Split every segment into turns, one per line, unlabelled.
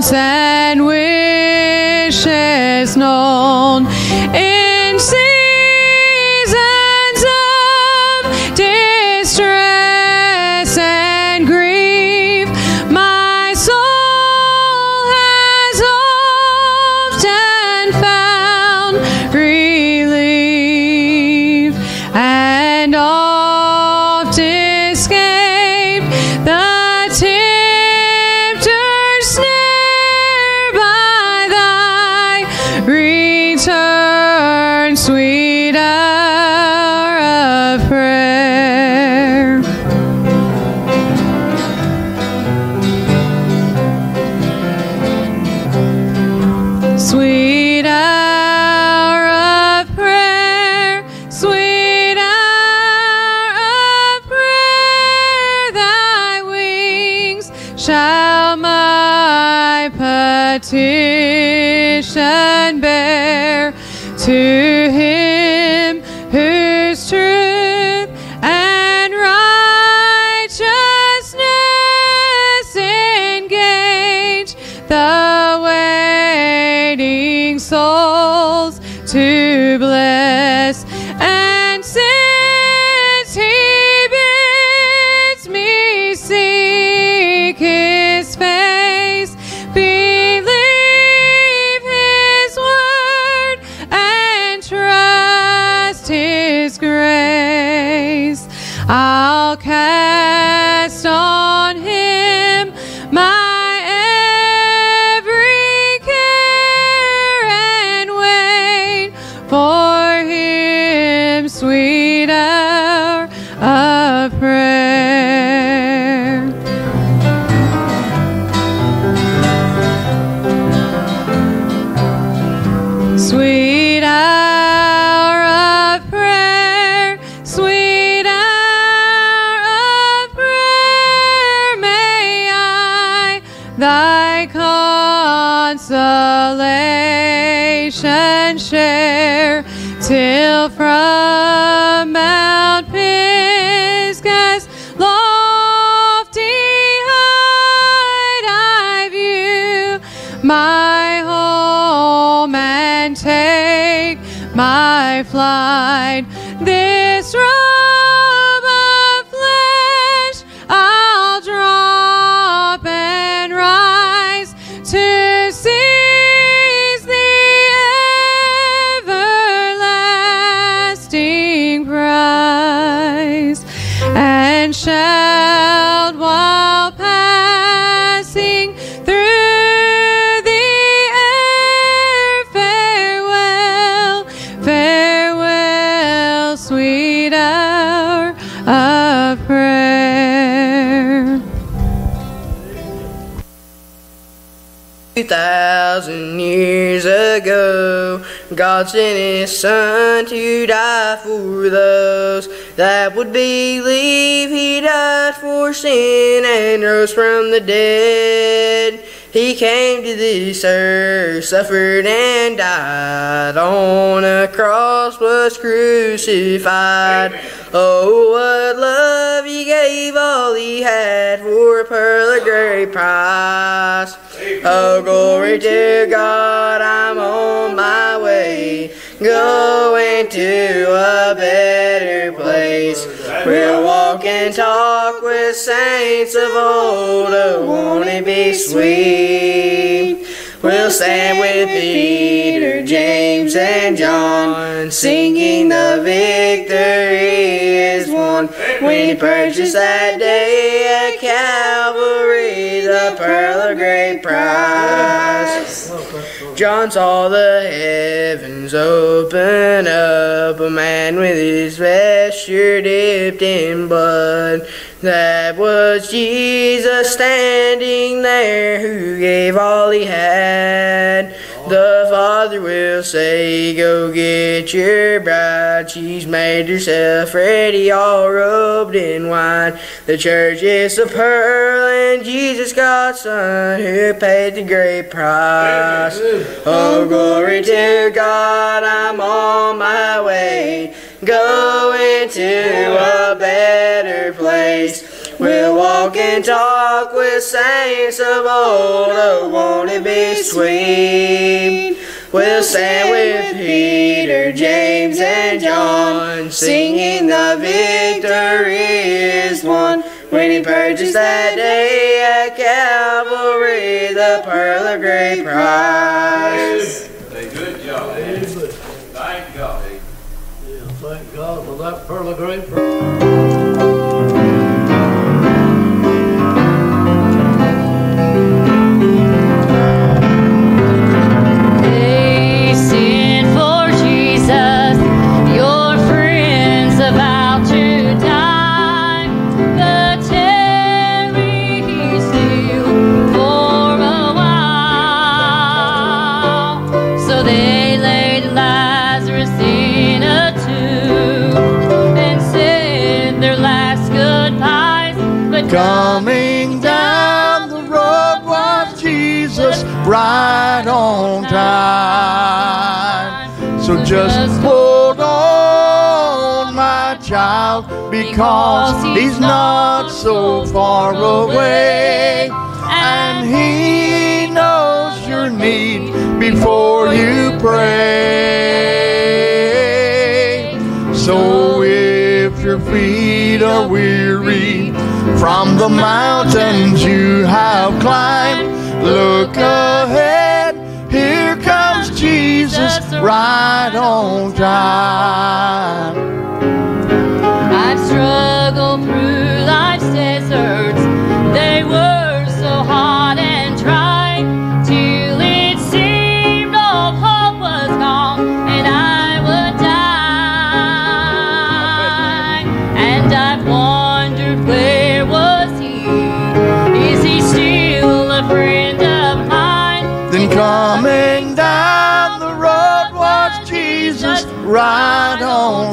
and wishes known in seasons of distress and grief. My soul has often found relief and oft escaped the tempter's snare by thy return, sweet hour of prayer. Sweet hour of prayer, sweet hour of prayer, thy wings shall my petition bear to him whose truth and righteousness engage the waiting souls to bless. And since he bids me seek his face, believe his word and trust his grace, I'll cast on him my every care and wait for him, sweet hour of prayer. Sweet hour of prayer, sweet hour of prayer, may I thy consolation share, till from Mount Pisgah's lofty height I view my home and take my flight. This robe of flesh I'll drop and rise to seize the everlasting prize, and shall, while passing through the air, farewell, farewell, sweet hour of prayer.
2,000 years ago, God sent his son to die for those that would believe. He died for sin and rose from the dead. He came to this earth, suffered and died, on a cross was crucified. Oh, what love, he gave all he had for a pearl of great price. Oh, glory to God, I'm on my way, going to a better place. We'll walk and talk with saints of old, oh, won't it be sweet? We'll stand with Peter, James, and John, singing the victory is won. When he purchased that day at Calvary, the pearl of great price. John saw the heavens open up, a man with his vesture dipped in blood. That was Jesus standing there, who gave all he had. The Father will say, go get your bride. She's made herself ready, all robed in white. The church is the pearl, and Jesus God's Son, who paid the great price. Oh, glory to God, I'm on my way, going to a better place. We'll walk and talk with saints of old, oh, won't it will be sweet. We'll stand with Peter, James, and John, singing the victory is won. When he purchased that day at Calvary, the pearl of great price.
Good job. Thank God.
Yeah, thank God for that pearl of great price.
Coming down the road was Jesus right on time. So just hold on, my child, because he's not so far away. And he knows your need before you pray. So if your feet are weary from the mountains you have climbed, look ahead, here comes Jesus right on time.
I've struggled through life's deserts, they were so hot and dry, till it seemed all hope was gone and I would die. And I've wondered, where was he? Is he still a friend of mine?
Then coming down the road was Jesus right on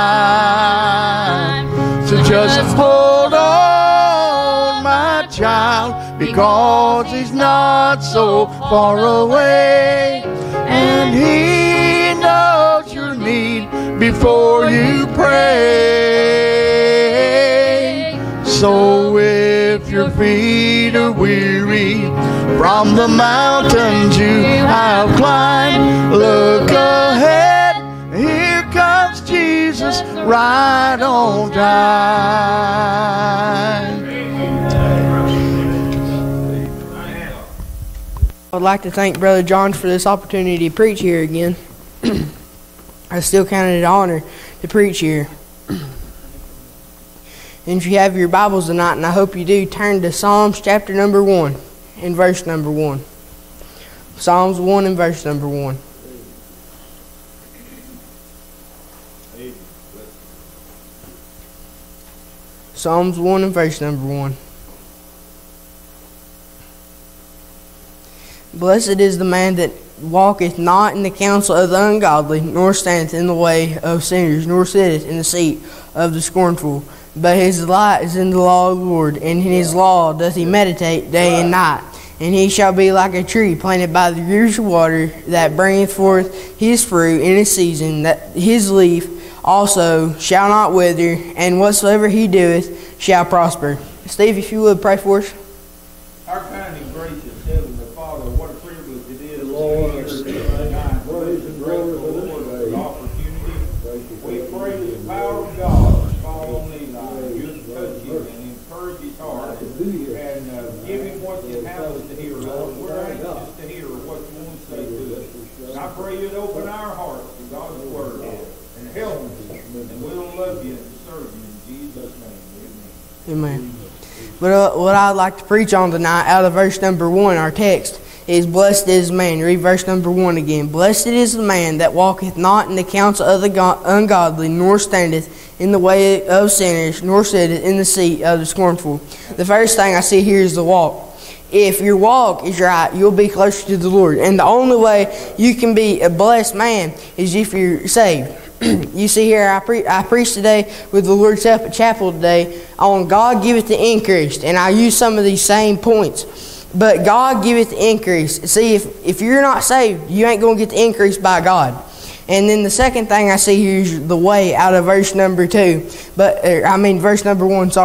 time. So just hold on, my child, because he's not so far away. And he knows your need before you pray. So if your feet are weary from the mountains you have climbed, look ahead, here comes Jesus right on time.
I'd like to thank Brother John for this opportunity to preach here again. I still count it an honor to preach here. And if you have your Bibles tonight, and I hope you do, turn to Psalms chapter number 1 and verse number 1. Psalms 1 and verse number 1. Psalms 1 and verse number 1. Blessed is the man that walketh not in the counsel of the ungodly, nor standeth in the way of sinners, nor sitteth in the seat of the scornful. But his delight is in the law of the Lord, and in his law doth he meditate day and night. And he shall be like a tree planted by the rivers of water, that bringeth forth his fruit in his season, that his leaf also shall not wither, and whatsoever he doeth shall prosper. Steve, if you would, pray for us.
Our kind and gracious Heavenly Father, what a privilege it is to be here tonight. Praise and grateful, Lord, for the opportunity. We pray the power of God fall on these lives. You touch him and encourage his heart and give him what you have us to hear, Lord. We're anxious to hear what you want to say to us. And I pray you'd open our hearts to God's word and help us, and we'll love you and serve you in Jesus' name. Amen.
Amen. But what I'd like to preach on tonight, out of verse number 1, our text, is blessed is the man. Read verse number 1 again. Blessed is the man that walketh not in the counsel of the ungodly, nor standeth in the way of sinners, nor sitteth in the seat of the scornful. The first thing I see here is the walk. If your walk is right, you'll be closer to the Lord. And the only way you can be a blessed man is if you're saved. You see here, I preached today with the Lord's help at chapel today on God giveth the increase. And I use some of these same points. But God giveth the increase. See, if you're not saved, you ain't going to get the increase by God. And then the second thing I see here is the way, out of verse number 2. Verse number 1, sorry.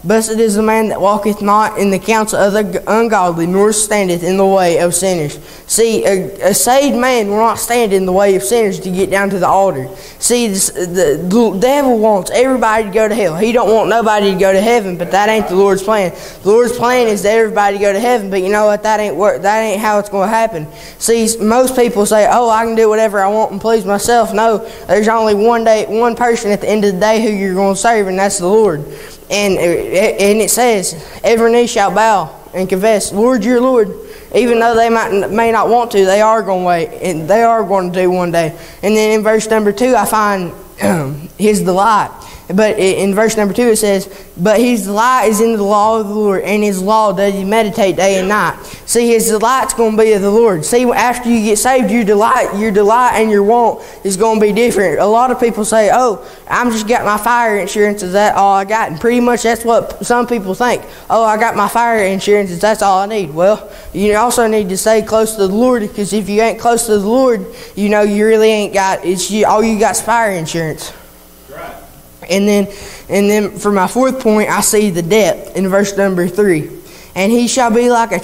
Blessed is the man that walketh not in the counsel of the ungodly, nor standeth in the way of sinners. See, a saved man will not stand in the way of sinners to get down to the altar. See, the devil wants everybody to go to hell. He don't want nobody to go to heaven, but that ain't the Lord's plan. The Lord's plan is that everybody go to heaven, but you know what? That ain't how it's going to happen. See, most people say, "Oh, I can do whatever I want and please myself." No, there's only one person at the end of the day who you're going to serve, and that's the Lord. And it says, "Every knee shall bow and confess, Lord, you're Lord." Even though they may not want to, they are going to wait, and they are going to do one day. And then in verse number 2, I find his delight. But in verse number 2 it says, "But his delight is in the law of the Lord, and his law does he meditate day and night." See, his delight's going to be of the Lord. See, after you get saved, your delight and your want is going to be different. A lot of people say, "Oh, I'm just got my fire insurance, is that all I got?" And pretty much that's what some people think. "Oh, I got my fire insurance, that's all I need." Well, you also need to stay close to the Lord, because if you ain't close to the Lord, you know you really ain't got, all you got is fire insurance. And then for my fourth point, I see the depth in verse number 3. "And he shall be like a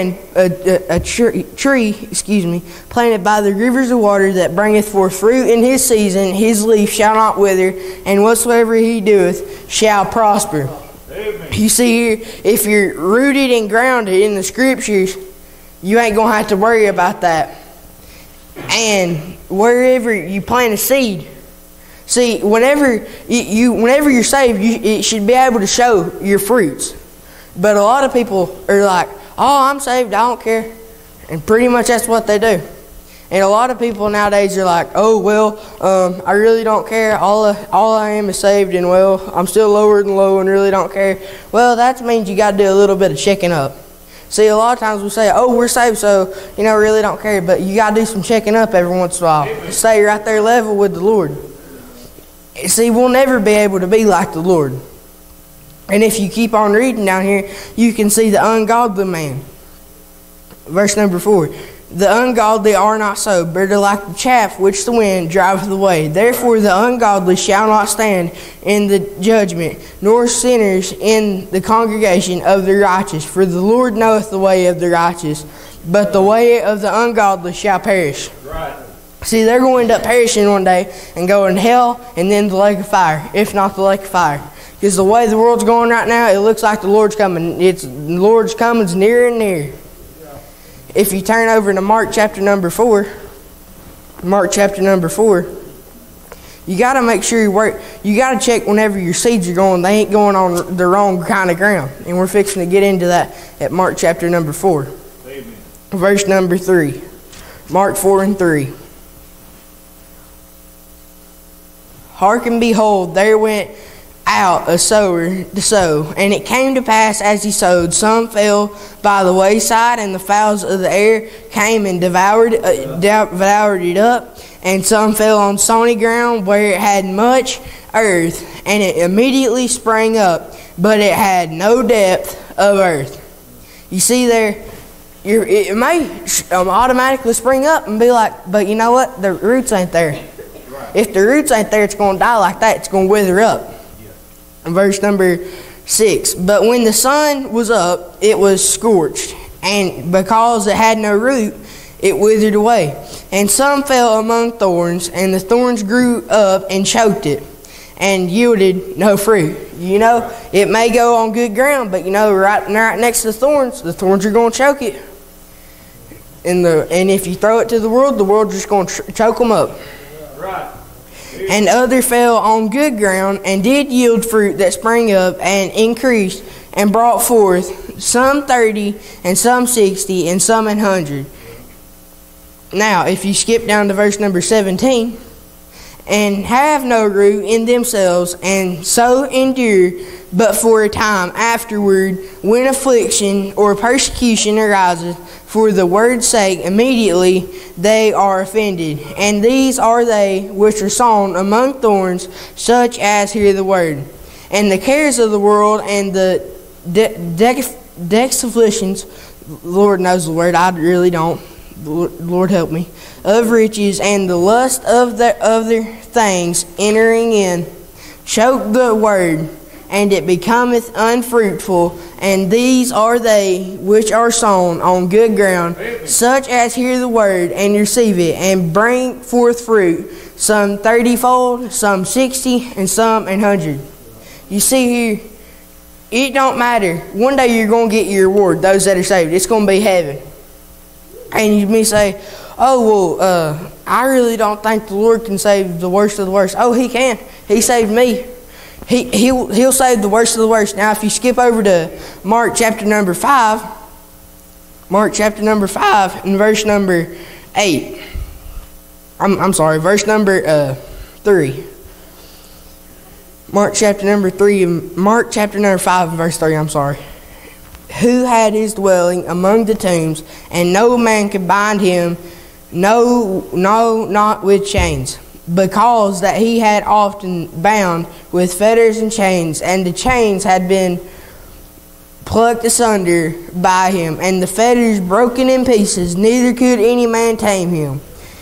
tree, planted by the rivers of water, that bringeth forth fruit in his season. His leaf shall not wither, and whatsoever he doeth shall prosper." Amen. You see here, if you're rooted and grounded in the Scriptures, you ain't going to have to worry about that. And wherever you plant a seed, see, whenever you're saved, it should be able to show your fruits. But a lot of people are like, "Oh, I'm saved, I don't care." And pretty much that's what they do. And a lot of people nowadays are like, "Oh, well, I really don't care. All I am is saved, and well, I'm still lower than low and really don't care." Well, that means you got to do a little bit of checking up. See, a lot of times we say, "Oh, we're saved, so, really don't care." But you got to do some checking up every once in a while. Stay right there level with the Lord. See, we'll never be able to be like the Lord. And if you keep on reading down here, you can see the ungodly man. Verse number 4. "The ungodly are not so, but are like the chaff which the wind driveth away. Therefore the ungodly shall not stand in the judgment, nor sinners in the congregation of the righteous. For the Lord knoweth the way of the righteous, but the way of the ungodly shall perish." Right. See, they're going to end up perishing one day and going to hell and then the lake of fire, if not the lake of fire. Because the way the world's going right now, it looks like the Lord's coming. The Lord's coming's nearer and nearer. If you turn over to Mark chapter number 4, you got to make sure you got to check whenever your seeds are going, they ain't going on the wrong kind of ground. And we're fixing to get into that at Mark chapter number 4. Amen. Verse number 3. Mark 4 and 3. "Hearken, behold, there went out a sower to sow. And it came to pass, as he sowed, some fell by the wayside, and the fowls of the air came and devoured it up. And some fell on stony ground, where it had much earth, and it immediately sprang up, but it had no depth of earth." You see there, it may automatically spring up and be like, but you know what? The roots ain't there. If the roots ain't there, it's going to die like that. It's going to wither up. Verse number 6. "But when the sun was up, it was scorched, and because it had no root, it withered away. And some fell among thorns, and the thorns grew up and choked it, and yielded no fruit." It may go on good ground, but right next to the thorns are going to choke it. And if you throw it to the world's just going to choke them up. Right. "And other fell on good ground, and did yield fruit that sprang up and increased, and brought forth some 30, and some 60, and some 100. Now, if you skip down to verse number 17, "And have no root in themselves, and so endure but for a time. Afterward, when affliction or persecution arises for the word's sake, immediately they are offended. And these are they which are sown among thorns, such as hear the word. And the cares of the world and the afflictions," Lord knows the word, I really don't, Lord help me, "of riches and the lust of the other things entering in, choke the word, and it becometh unfruitful. And these are they which are sown on good ground, such as hear the word and receive it, and bring forth fruit, some 30-fold, some 60, and some 100. You see here, it don't matter. One day you're going to get your reward, those that are saved. It's going to be heaven. And you may say, oh, well, I really don't think the Lord can save the worst of the worst. Oh, He can. He saved me. He'll save the worst of the worst. Now, if you skip over to Mark chapter number 5, and verse number 8. I'm sorry, verse number 3. Mark chapter number 5 and verse 3, I'm sorry. Who had his dwelling among the tombs, and no man could bind him, no, not with chains, because that he had often bound with fetters and chains, and the chains had been plucked asunder by him, and the fetters broken in pieces, neither could any man tame him.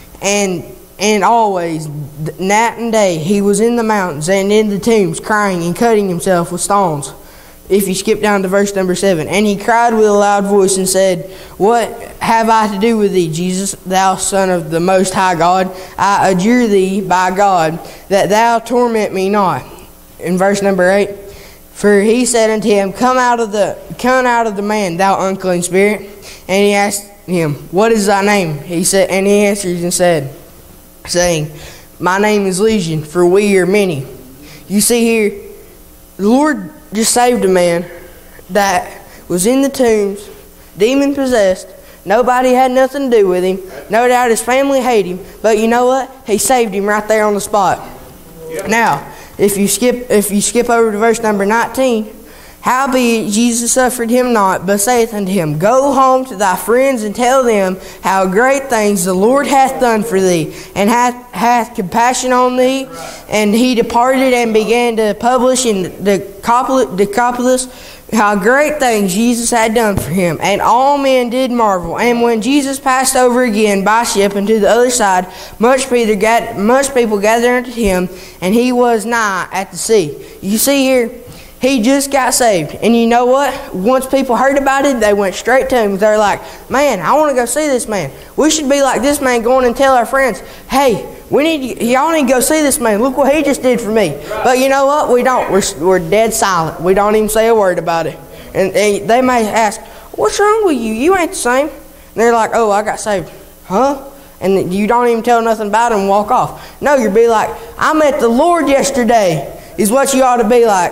And always, night and day, he was in the mountains and in the tombs, crying and cutting himself with stones. If you skip down to verse number 7. And he cried with a loud voice and said, What have I to do with thee, Jesus, thou Son of the Most High God? I adjure thee by God, that thou torment me not. In verse number 8. For he said unto him, Come out of the man, thou unclean spirit. And he asked him, What is thy name? He said, and he answered and said, saying, My name is Legion, for we are many. You see here, the Lord just saved a man that was in the tombs, demon possessed. Nobody had nothing to do with him. No doubt his family hated him. But you know what? He saved him right there on the spot. Yep. Now, if you skip over to verse number 19, howbeit Jesus suffered him not, but saith unto him, Go home to thy friends and tell them how great things the Lord hath done for thee, and hath compassion on thee. And he departed and began to publish in the Decapolis how great things Jesus had done for him. And all men did marvel. And when Jesus passed over again by ship unto the other side, much people gathered unto him, and he was nigh at the sea. You see here, he just got saved. And you know what? Once people heard about it, they went straight to him. They're like, man, I want to go see this man. We should be like this man, going and tell our friends, hey, y'all need to go see this man. Look what he just did for me. But you know what? We don't. We're dead silent. We don't even say a word about it. And they may ask, what's wrong with you? You ain't the same. And they're like, oh, I got saved. Huh? And you don't even tell nothing about it and walk off. No, you'll be like, I met the Lord yesterday, is what you ought to be like.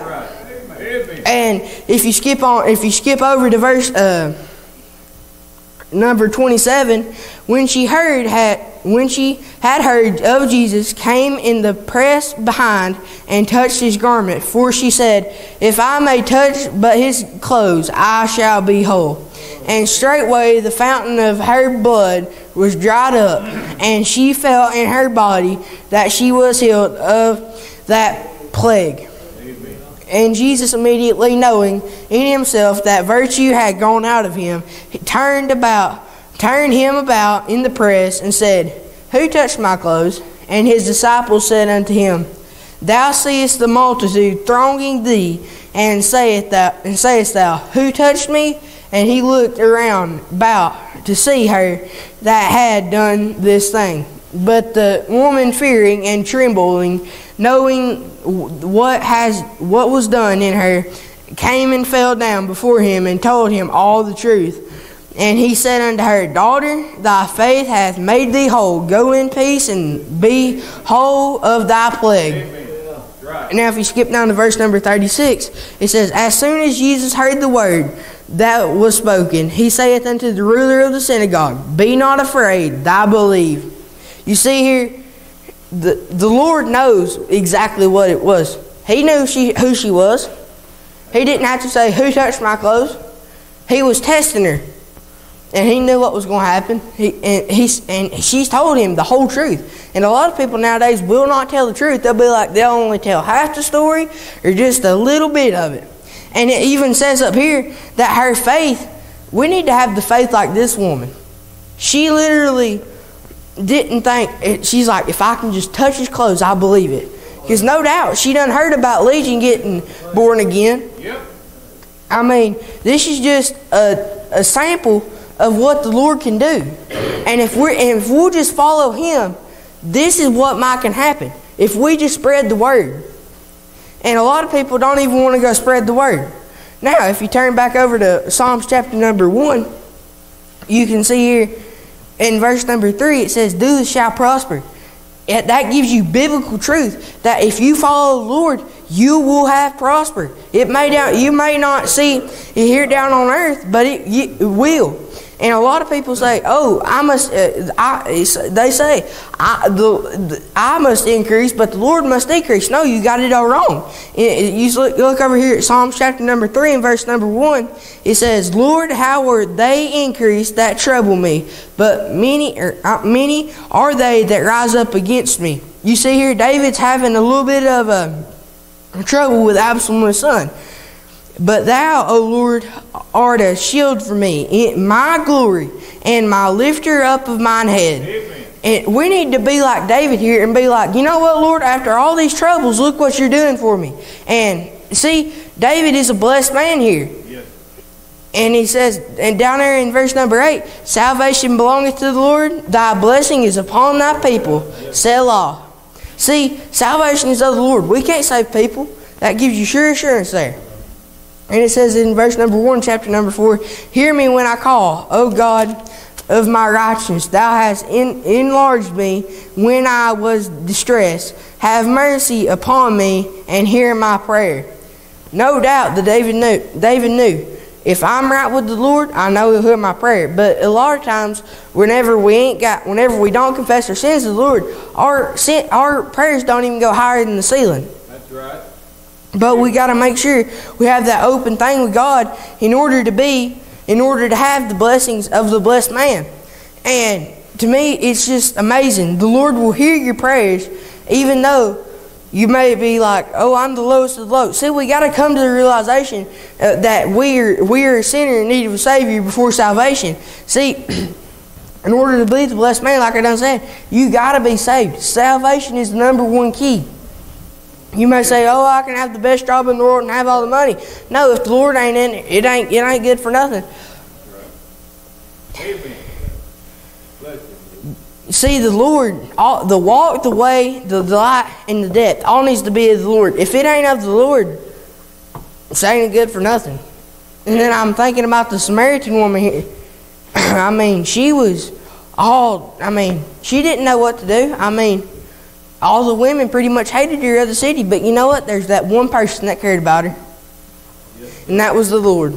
And if you skip over to verse number 27, when she had heard of Jesus, came in the press behind and touched his garment. For she said, If I may touch but his clothes, I shall be whole. And straightway the fountain of her blood was dried up, and she felt in her body that she was healed of that plague. And Jesus, immediately knowing in himself that virtue had gone out of him, he turned him about in the press and said, Who touched my clothes? And his disciples said unto him, Thou seest the multitude thronging thee, and sayest thou, Who touched me? And he looked around about to see her that had done this thing. But the woman, fearing and trembling, knowing what was done in her, came and fell down before him and told him all the truth. And he said unto her, Daughter, thy faith hath made thee whole. Go in peace and be whole of thy plague. And now if you skip down to verse number 36, it says, As soon as Jesus heard the word that was spoken, he saith unto the ruler of the synagogue, Be not afraid, thou believe. You see here, the Lord knows exactly what it was. He knew who she was. He didn't have to say, Who touched my clothes? He was testing her. And he knew what was going to happen. And she's told him the whole truth. And a lot of people nowadays will not tell the truth. They'll be like, they'll only tell half the story or just a little bit of it. And it even says up here that her faith, we need to have the faith like this woman. She literally didn't think, she's like, if I can just touch his clothes, I believe it. Because no doubt she done heard about Legion getting born again.
Yep.
I mean, this is just a sample of what the Lord can do. And if we'll just follow Him, this is what might can happen. If we just spread the word. And a lot of people don't even want to go spread the word. Now, if you turn back over to Psalms chapter number 1, you can see here in verse number 3, it says, "Do this shall prosper." That gives you biblical truth that if you follow the Lord, you will have prosper. You may not see it here down on earth, but it will. And a lot of people say, "Oh, they say I must increase, but the Lord must decrease." No, you got it all wrong. You look over here at Psalms chapter number 3 and verse number 1. It says, "Lord, how are they increased that trouble me? But many are they that rise up against me." You see here, David's having a little bit of trouble with Absalom his son. "But thou, O Lord, art a shield for me, my glory, and my lifter up of mine head."
Amen.
And we need to be like David here and be like, "You know what, Lord, after all these troubles, look what you're doing for me." And see, David is a blessed man here.
Yes.
And he says, and down there in verse number 8, "Salvation belongeth to the Lord, thy blessing is upon thy people, Selah." See, salvation is of the Lord. We can't save people. That gives you sure assurance there. And it says in verse number 1, chapter number 4, "Hear me when I call, O God of my righteousness. Thou hast enlarged me when I was distressed. Have mercy upon me and hear my prayer." No doubt that David knew, if I'm right with the Lord, I know He'll hear my prayer. But a lot of times, whenever we don't confess our sins to the Lord, our prayers don't even go higher than the ceiling.
That's right.
But we got to make sure we have that open thing with God in order to have the blessings of the blessed man. And to me, it's just amazing. The Lord will hear your prayers, even though you may be like, "Oh, I'm the lowest of the low." See, we got to come to the realization that we are a sinner in need of a Savior before salvation. See, in order to be the blessed man, like I done said, you got to be saved. Salvation is the number one key. You may say, "Oh, I can have the best job in the world and have all the money." No, if the Lord ain't in it, it ain't good for nothing.
Amen. Bless you.
See, the Lord, the walk, the way, the light, and the depth, all needs to be of the Lord. If it ain't of the Lord, it ain't good for nothing. And then I'm thinking about the Samaritan woman here. I mean, she didn't know what to do. All the women pretty much hated her of the city, but you know what? There's that one person that cared about her, and that was the Lord.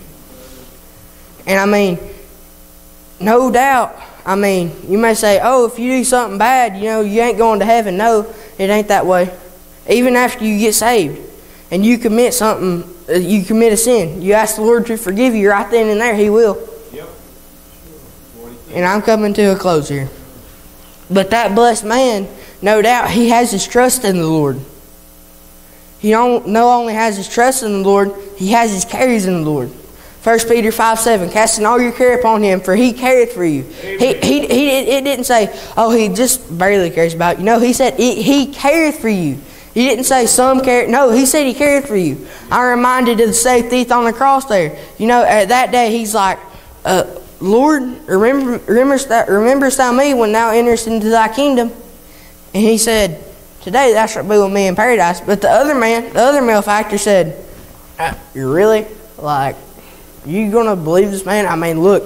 And no doubt, you may say, "Oh, if you do something bad, you ain't going to heaven." No, it ain't that way. Even after you get saved and you commit a sin, you ask the Lord to forgive you right then and there, He will.
Yep.
And I'm coming to a close here. But that blessed man, no doubt, he has his trust in the Lord. He not only has his trust in the Lord, he has his cares in the Lord. 1 Peter 5:7, "Casting all your care upon Him, for He careth for you." It didn't say, "Oh, He just barely cares about you." No, He said, He careth for you. He didn't say some care. No, He said He careth for you. I'm reminded of the saved thief on the cross there. At that day, he's like, "Lord, rememberest thou me when thou enterest into thy kingdom?" And he said, "Today thou shalt be with me in paradise." But the other malefactor said, "You really? You gonna believe this man? Look,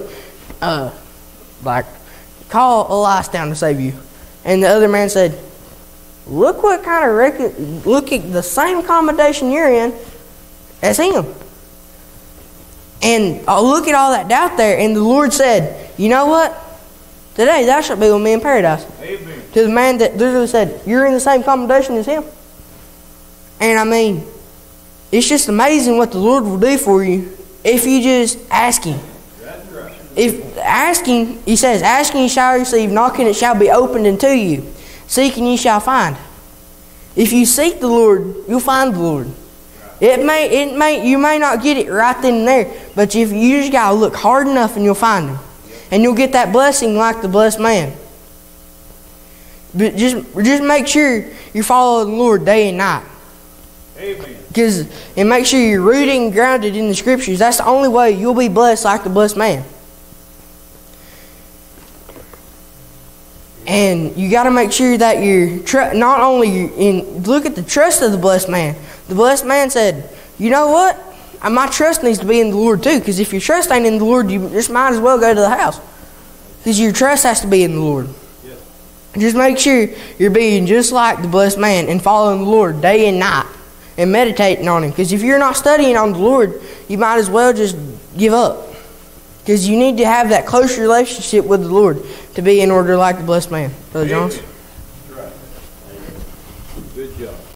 call Elias down to save you." And the other man said, "Look what kind of look at the same accommodation you're in as him." And look at all that doubt there. And the Lord said, "You know what? Today thou shalt be with me in paradise."
Amen.
To the man that literally said, "You're in the same accommodation as him." And it's just amazing what the Lord will do for you if you just ask Him.
That's right.
If asking, He says, "Asking you shall receive, knocking it shall be opened unto you, seeking you shall find." If you seek the Lord, you'll find the Lord. You may not get it right then and there, but if you just gotta look hard enough and you'll find Him. And you'll get that blessing like the blessed man. But just make sure you're following the Lord day and night.
Amen.
And make sure you're rooted and grounded in the Scriptures. That's the only way you'll be blessed like the blessed man. And you got to make sure that you're not only look at the trust of the blessed man. The blessed man said, you know what? My trust needs to be in the Lord too. Because if your trust ain't in the Lord, you just might as well go to the house. Because your trust has to be in the Lord.
Yes.
Just make sure you're being just like the blessed man and following the Lord day and night. And meditating on Him. Because if you're not studying on the Lord, you might as well just give up. Because you need to have that close relationship with the Lord to be in order like the blessed man. Brother Jones?